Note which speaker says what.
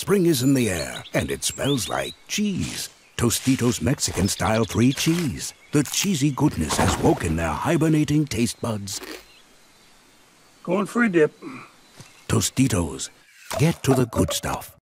Speaker 1: Spring is in the air, and it smells like cheese. Tostitos Mexican-style 3 cheese. The cheesy goodness has woken their hibernating taste buds.
Speaker 2: Going for a dip.
Speaker 1: Tostitos. Get to the good stuff.